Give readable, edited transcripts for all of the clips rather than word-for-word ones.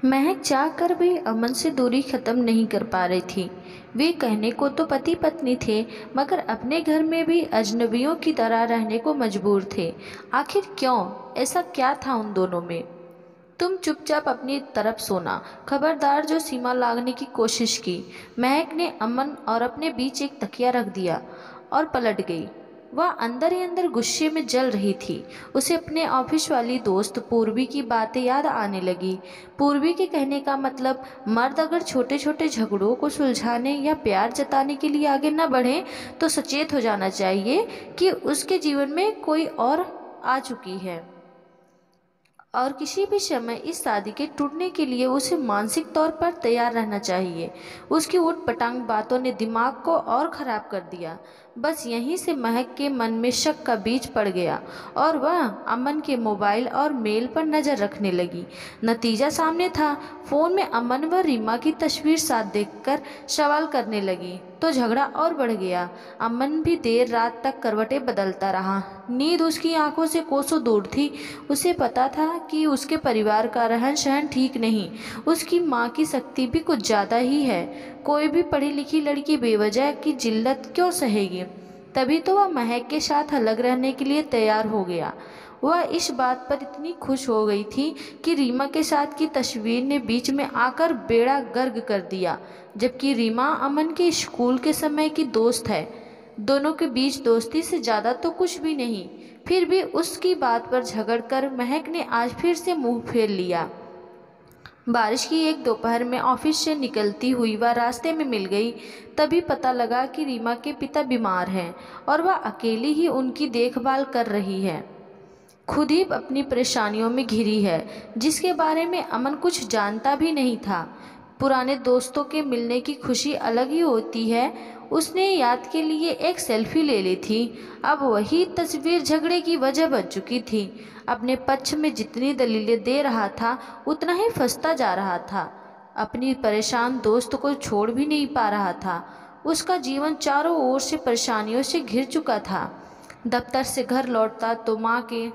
महक चाह कर भी अमन से दूरी खत्म नहीं कर पा रही थी। वे कहने को तो पति पत्नी थे, मगर अपने घर में भी अजनबियों की तरह रहने को मजबूर थे। आखिर क्यों? ऐसा क्या था उन दोनों में? तुम चुपचाप अपनी तरफ सोना, खबरदार जो सीमा लांघने की कोशिश की। महक ने अमन और अपने बीच एक तकिया रख दिया और पलट गई। वह अंदर ही अंदर गुस्से में जल रही थी। उसे अपने ऑफिस वाली दोस्त पूर्वी की बातें याद आने लगी। पूर्वी के कहने का मतलब, मर्द अगर छोटे छोटे झगड़ों को सुलझाने या प्यार जताने के लिए आगे न बढ़े तो सचेत हो जाना चाहिए कि उसके जीवन में कोई और आ चुकी है, और किसी भी समय इस शादी के टूटने के लिए उसे मानसिक तौर पर तैयार रहना चाहिए। उसकी ऊटपटांग बातों ने दिमाग को और खराब कर दिया। बस यहीं से महक के मन में शक का बीज पड़ गया और वह अमन के मोबाइल और मेल पर नज़र रखने लगी। नतीजा सामने था। फ़ोन में अमन व रीमा की तस्वीर साथ देखकर सवाल करने लगी तो झगड़ा और बढ़ गया। अमन भी देर रात तक करवटें बदलता रहा। नींद उसकी आंखों से कोसों दूर थी। उसे पता था कि उसके परिवार का रहन सहन ठीक नहीं। उसकी माँ की शक्ति भी कुछ ज़्यादा ही है। कोई भी पढ़ी लिखी लड़की बेवजह की जिल्लत क्यों सहेगी? तभी तो वह महक के साथ अलग रहने के लिए तैयार हो गया। वह इस बात पर इतनी खुश हो गई थी कि रीमा के साथ की तस्वीर ने बीच में आकर बेड़ा गर्क कर दिया। जबकि रीमा अमन के स्कूल के समय की दोस्त है। दोनों के बीच दोस्ती से ज़्यादा तो कुछ भी नहीं। फिर भी उसकी बात पर झगड़कर महक ने आज फिर से मुंह फेर लिया। बारिश की एक दोपहर में ऑफिस से निकलती हुई वह रास्ते में मिल गई। तभी पता लगा कि रीमा के पिता बीमार हैं और वह अकेली ही उनकी देखभाल कर रही है। खुद ही अपनी परेशानियों में घिरी है, जिसके बारे में अमन कुछ जानता भी नहीं था। पुराने दोस्तों के मिलने की खुशी अलग ही होती है। उसने याद के लिए एक सेल्फी ले ली थी। अब वही तस्वीर झगड़े की वजह बन चुकी थी। अपने पक्ष में जितनी दलीलें दे रहा था उतना ही फंसता जा रहा था। अपनी परेशान दोस्त को छोड़ भी नहीं पा रहा था। उसका जीवन चारों ओर से परेशानियों से घिर चुका था। दफ्तर से घर लौटता तो माँ के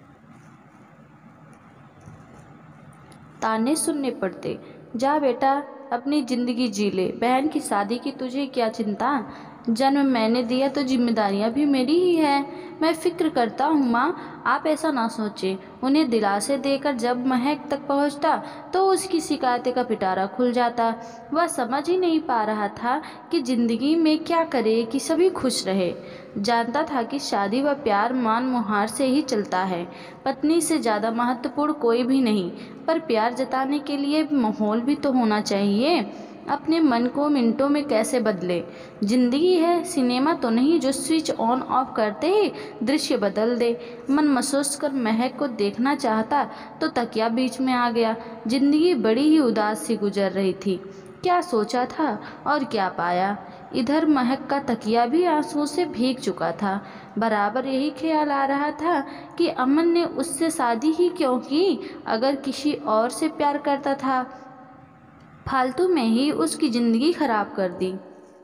ताने सुनने पड़ते। जा बेटा, अपनी ज़िंदगी जी ले। बहन की शादी की तुझे क्या चिंता? जन्म मैंने दिया तो जिम्मेदारियां भी मेरी ही है। मैं फिक्र करता हूँ माँ, आप ऐसा ना सोचें। उन्हें दिलासे देकर जब महक तक पहुँचता तो उसकी शिकायतें का पिटारा खुल जाता। वह समझ ही नहीं पा रहा था कि ज़िंदगी में क्या करे कि सभी खुश रहे। जानता था कि शादी व प्यार मान मुहार से ही चलता है। पत्नी से ज़्यादा महत्वपूर्ण कोई भी नहीं, पर प्यार जताने के लिए माहौल भी तो होना चाहिए। अपने मन को मिनटों में कैसे बदले? जिंदगी है सिनेमा तो नहीं जो स्विच ऑन ऑफ करते ही दृश्य बदल दे। मन महसूस कर महक को देखना चाहता तो तकिया बीच में आ गया। जिंदगी बड़ी ही उदास सी गुजर रही थी। क्या सोचा था और क्या पाया? इधर महक का तकिया भी आंसुओं से भीग चुका था। बराबर यही ख्याल आ रहा था कि अमन ने उससे शादी ही क्यों की? अगर किसी और से प्यार करता था, फालतू में ही उसकी ज़िंदगी खराब कर दी।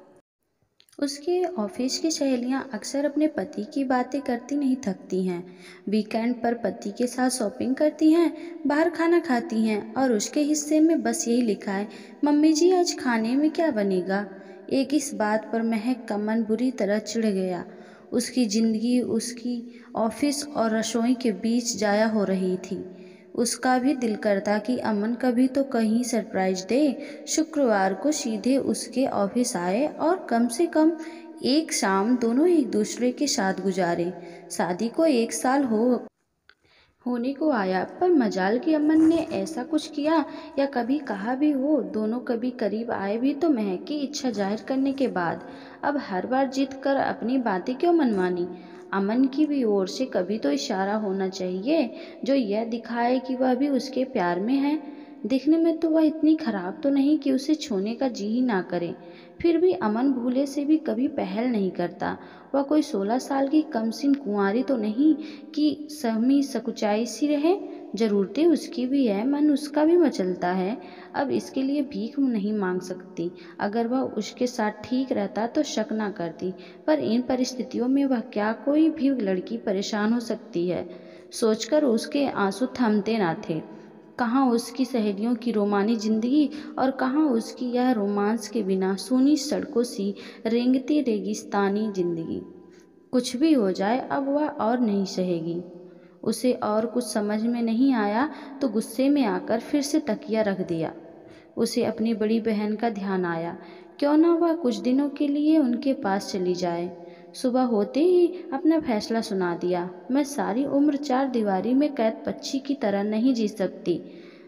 उसके ऑफिस की सहेलियां अक्सर अपने पति की बातें करती नहीं थकती हैं। वीकेंड पर पति के साथ शॉपिंग करती हैं, बाहर खाना खाती हैं और उसके हिस्से में बस यही लिखा है, मम्मी जी आज खाने में क्या बनेगा। एक इस बात पर महक का मन बुरी तरह चिढ़ गया। उसकी ज़िंदगी उसकी ऑफिस और रसोई के बीच जाया हो रही थी। उसका भी दिल करता कि अमन कभी तो कहीं सरप्राइज दे। शुक्रवार को सीधे उसके ऑफिस आए और कम से कम एक शाम दोनों एक दूसरे के साथ गुजारे। शादी को 1 साल होने को आया, पर मजाल की अमन ने ऐसा कुछ किया या कभी कहा भी हो। दोनों कभी करीब आए भी तो महक की इच्छा जाहिर करने के बाद। अब हर बार जीत कर अपनी बातें क्यों मनवानी? अमन की भी ओर से कभी तो इशारा होना चाहिए जो यह दिखाए कि वह भी उसके प्यार में है। दिखने में तो वह इतनी खराब तो नहीं कि उसे छूने का जी ही ना करे। फिर भी अमन भूले से भी कभी पहल नहीं करता। वह कोई 16 साल की कमसिन कुंवारी तो नहीं कि सहमी सकुचाई सी रहे। जरूरतें उसकी भी है, मन उसका भी मचलता है। अब इसके लिए भीख नहीं मांग सकती। अगर वह उसके साथ ठीक रहता तो शक ना करती, पर इन परिस्थितियों में वह क्या कोई भी लड़की परेशान हो सकती है, सोचकर उसके आंसू थमते ना थे। कहाँ उसकी सहेलियों की रोमानी जिंदगी और कहाँ उसकी यह रोमांस के बिना सूनी सड़कों सी रेंगती रेगिस्तानी जिंदगी। कुछ भी हो जाए अब वह और नहीं सहेगी। उसे और कुछ समझ में नहीं आया तो गुस्से में आकर फिर से तकिया रख दिया। उसे अपनी बड़ी बहन का ध्यान आया, क्यों ना वह कुछ दिनों के लिए उनके पास चली जाए। सुबह होते ही अपना फैसला सुना दिया, मैं सारी उम्र चार दीवारी में कैद पक्षी की तरह नहीं जी सकती।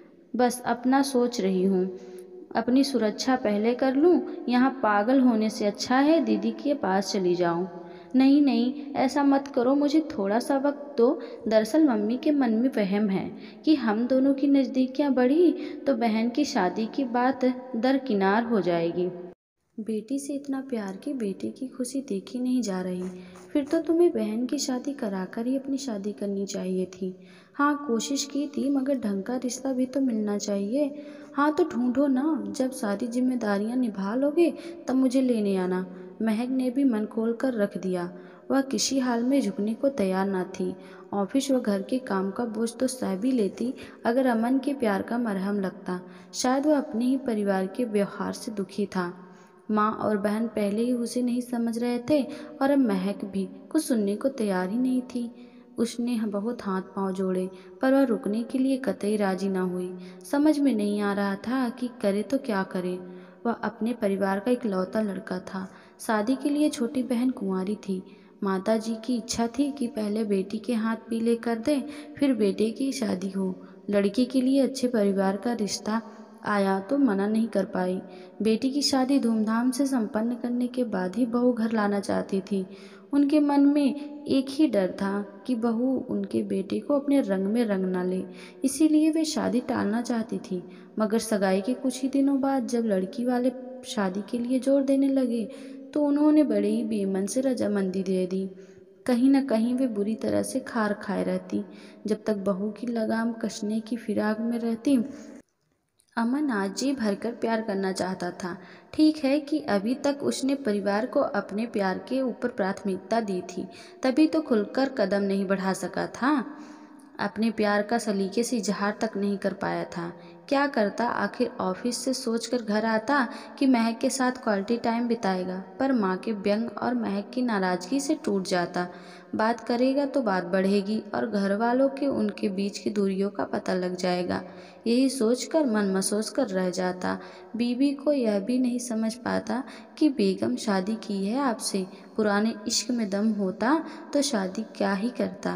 बस अपना सोच रही हूँ, अपनी सुरक्षा पहले कर लूँ। यहाँ पागल होने से अच्छा है दीदी के पास चली जाऊँ। नहीं नहीं, ऐसा मत करो, मुझे थोड़ा सा वक्त दो। दरअसल मम्मी के मन में वहम है कि हम दोनों की नज़दीकियाँ बढ़ी तो बहन की शादी की बात दरकिनार हो जाएगी। बेटी से इतना प्यार कि बेटे की खुशी देखी नहीं जा रही। फिर तो तुम्हें बहन की शादी कराकर ही अपनी शादी करनी चाहिए थी। हाँ, कोशिश की थी, मगर ढंग का रिश्ता भी तो मिलना चाहिए। हाँ तो ढूंढो ना, जब सारी जिम्मेदारियां निभा लोगे तब मुझे लेने आना। महक ने भी मन खोल कर रख दिया। वह किसी हाल में झुकने को तैयार न थी। ऑफिस व घर के काम का बोझ तो सह भी लेती अगर अमन के प्यार का मरहम लगता। शायद वह अपने ही परिवार के व्यवहार से दुखी था। माँ और बहन पहले ही उसे नहीं समझ रहे थे और अब महक भी कुछ सुनने को तैयार ही नहीं थी। उसने बहुत हाथ पांव जोड़े पर वह रुकने के लिए कतई राजी न हुई। समझ में नहीं आ रहा था कि करे तो क्या करे। वह अपने परिवार का इकलौता लड़का था। शादी के लिए छोटी बहन कुंवारी थी। माताजी की इच्छा थी कि पहले बेटी के हाथ पीले कर दें, फिर बेटे की शादी हो। लड़की के लिए अच्छे परिवार का रिश्ता आया तो मना नहीं कर पाई। बेटी की शादी धूमधाम से संपन्न करने के बाद ही बहू घर लाना चाहती थी। उनके मन में एक ही डर था कि बहू उनके बेटे को अपने रंग में रंग ना ले, इसीलिए वे शादी टालना चाहती थी। मगर सगाई के कुछ ही दिनों बाद जब लड़की वाले शादी के लिए जोर देने लगे तो उन्होंने बड़े ही बेमन से रजामंदी दे दी। कहीं न कहीं वे बुरी तरह से खार खाए रहती। जब तक बहू की लगाम कसने की फिराक में रहती, अमन आज जी भरकर प्यार करना चाहता था। ठीक है कि अभी तक उसने परिवार को अपने प्यार के ऊपर प्राथमिकता दी थी, तभी तो खुलकर कदम नहीं बढ़ा सका था। अपने प्यार का सलीके से इजहार तक नहीं कर पाया था। क्या करता, आखिर ऑफिस से सोचकर घर आता कि महक के साथ क्वालिटी टाइम बिताएगा, पर माँ के व्यंग और महक की नाराज़गी से टूट जाता। बात करेगा तो बात बढ़ेगी और घर वालों के उनके बीच की दूरियों का पता लग जाएगा। यही सोचकर मन मसोस कर रह जाता। बीवी को यह भी नहीं समझ पाता कि बेगम शादी की है आपसे, पुराने इश्क में दम होता तो शादी क्या ही करता।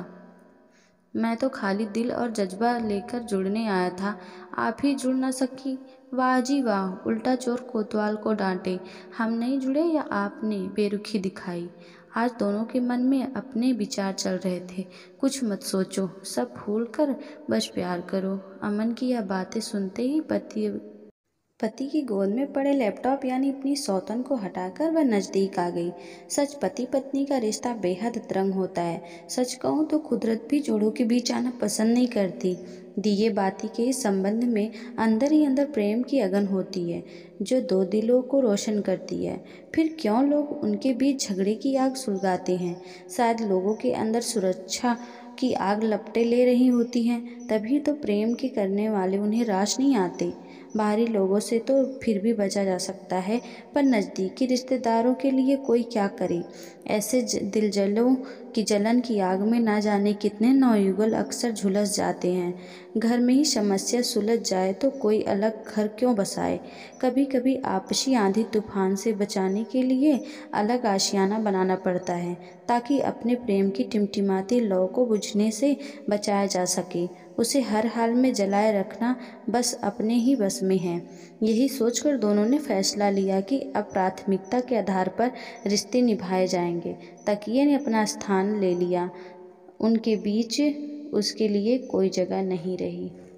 मैं तो खाली दिल और जज्बा लेकर जुड़ने आया था, आप ही जुड़ न सकी। वाह जी वाह, उल्टा चोर कोतवाल को डांटे। हम नहीं जुड़े या आपने बेरुखी दिखाई। आज दोनों के मन में अपने विचार चल रहे थे। कुछ मत सोचो, सब भूल कर बस प्यार करो। अमन की यह बातें सुनते ही पति की गोद में पड़े लैपटॉप यानी अपनी सौतन को हटाकर वह नज़दीक आ गई। सच पति पत्नी का रिश्ता बेहद तरंग होता है। सच कहूँ तो कुदरत भी जोड़ों के बीच आना पसंद नहीं करती। दिए बाती के इस संबंध में अंदर ही अंदर प्रेम की अगन होती है जो दो दिलों को रोशन करती है। फिर क्यों लोग उनके बीच झगड़े की आग सुलगाते हैं? शायद लोगों के अंदर सुरक्षा की आग लपटें ले रही होती हैं, तभी तो प्रेम के करने वाले उन्हें रास नहीं आते। बाहरी लोगों से तो फिर भी बचा जा सकता है, पर नज़दीकी रिश्तेदारों के लिए कोई क्या करे। ऐसे दिलजलों की जलन की आग में ना जाने कितने नवयुगल अक्सर झुलस जाते हैं। घर में ही समस्या सुलझ जाए तो कोई अलग घर क्यों बसाए। कभी कभी आपसी आंधी तूफान से बचाने के लिए अलग आशियाना बनाना पड़ता है, ताकि अपने प्रेम की टिमटिमाती लौ को बुझने से बचाया जा सके। उसे हर हाल में जलाए रखना बस अपने ही बस में है। यही सोचकर दोनों ने फैसला लिया कि अब प्राथमिकता के आधार पर रिश्ते निभाए जाएंगे। तकिए ने अपना स्थान ले लिया, उनके बीच उसके लिए कोई जगह नहीं रही।